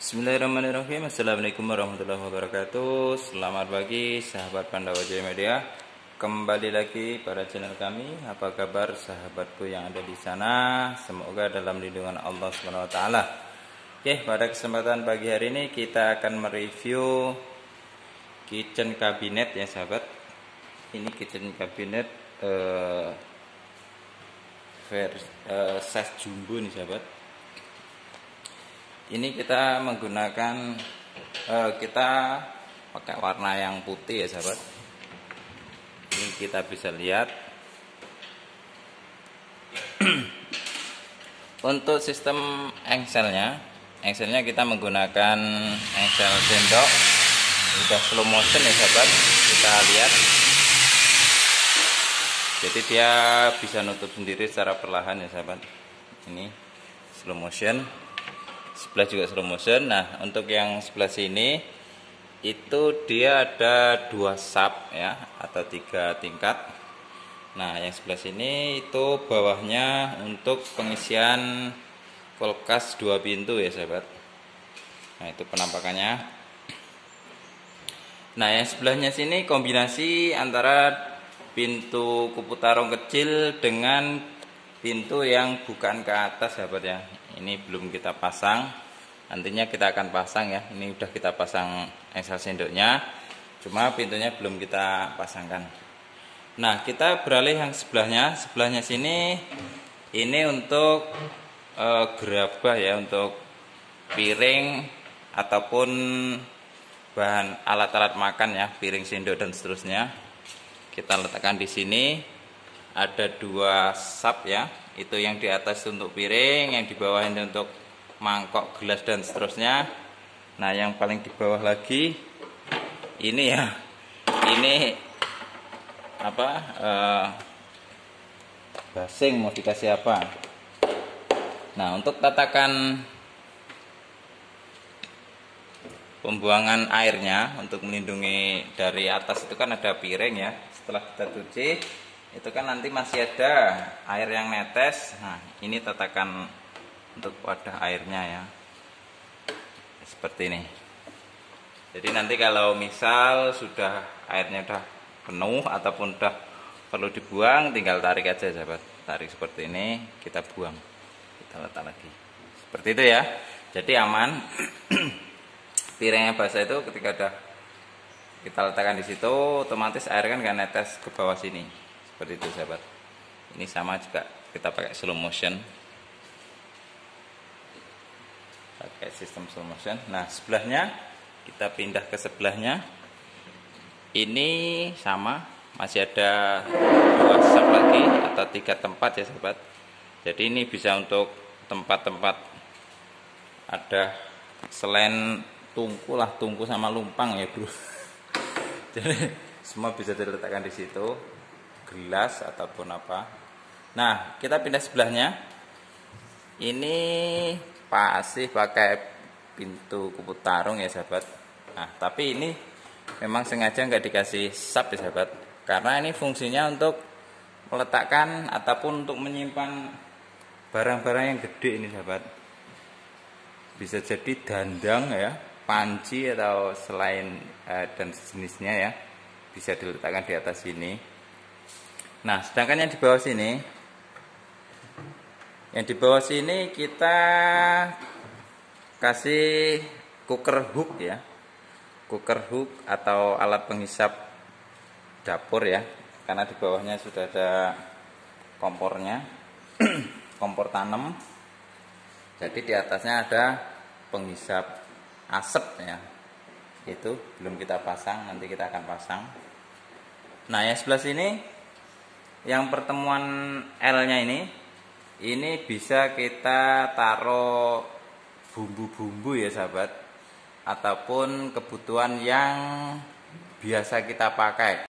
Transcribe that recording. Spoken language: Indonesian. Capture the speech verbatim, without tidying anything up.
Bismillahirrahmanirrahim. Assalamualaikum warahmatullahi wabarakatuh. Selamat pagi sahabat Pandawa Jaya Media. Kembali lagi pada channel kami. Apa kabar sahabatku yang ada di sana? Semoga dalam lindungan Allah subhanahu wa taala. Oke, pada kesempatan pagi hari ini kita akan mereview kitchen cabinet ya sahabat. Ini kitchen cabinet eh, versi eh, size jumbo nih sahabat. Ini kita menggunakan uh, kita pakai warna yang putih ya sahabat. Ini kita bisa lihat. Untuk sistem engselnya, engselnya kita menggunakan engsel sendok. Udah slow motion ya sahabat. Kita lihat. Jadi dia bisa nutup sendiri secara perlahan ya sahabat. Ini slow motion. Sebelah juga slow motion. Nah, untuk yang sebelah sini itu dia ada dua sub ya, atau tiga tingkat. Nah, yang sebelah sini itu bawahnya untuk pengisian kulkas dua pintu ya sahabat. Nah, itu penampakannya. Nah, yang sebelahnya sini kombinasi antara pintu kupu tarung kecil dengan pintu yang bukan ke atas sahabat ya. Ini belum kita pasang, nantinya kita akan pasang ya. Ini udah kita pasang engsel sendoknya, cuma pintunya belum kita pasangkan. Nah, kita beralih yang sebelahnya. Sebelahnya sini ini untuk e, gerabah ya, untuk piring ataupun bahan alat-alat makan ya, piring, sendok dan seterusnya. Kita letakkan di sini. Ada dua sub ya, itu yang di atas untuk piring, yang di bawah ini untuk mangkok, gelas dan seterusnya. Nah, yang paling di bawah lagi ini ya, ini apa? Uh, basing mau dikasih apa? Nah, untuk tatakan pembuangan airnya untuk melindungi dari atas itu kan ada piring ya. Setelah kita cuci itu kan nanti masih ada air yang netes. Nah, ini tatakan untuk wadah airnya ya, seperti ini. Jadi nanti kalau misal sudah airnya udah penuh ataupun udah perlu dibuang, tinggal tarik aja sahabat. Tarik seperti ini, kita buang, kita letak lagi seperti itu ya. Jadi aman. Piringnya basah itu ketika udah kita letakkan di situ, otomatis air kan gak netes ke bawah sini. Seperti itu sahabat. Ini sama juga kita pakai slow motion, pakai sistem slow motion. Nah, sebelahnya kita pindah ke sebelahnya. Ini sama, masih ada dua sub lagi atau tiga tempat ya sahabat. Jadi ini bisa untuk tempat-tempat ada selain tungku lah, tungku sama lumpang ya bro. Jadi semua bisa diletakkan di situ, gelas ataupun apa. Nah, kita pindah sebelahnya. Ini pasti pakai pintu kupu tarung ya sahabat. Nah, tapi ini memang sengaja nggak dikasih sub ya sahabat, karena ini fungsinya untuk meletakkan ataupun untuk menyimpan barang-barang yang gede ini sahabat. Bisa jadi dandang ya, panci atau selain eh, dan sejenisnya ya, bisa diletakkan di atas sini. Nah, sedangkan yang di bawah sini, yang di bawah sini kita kasih cooker hook ya, cooker hook atau alat penghisap dapur ya, karena di bawahnya sudah ada kompornya, kompor tanam. Jadi di atasnya ada penghisap asap ya, itu belum kita pasang, nanti kita akan pasang. Nah, yang sebelah sini, yang pertemuan L-nya ini, ini bisa kita taruh bumbu-bumbu ya sahabat, ataupun kebutuhan yang biasa kita pakai.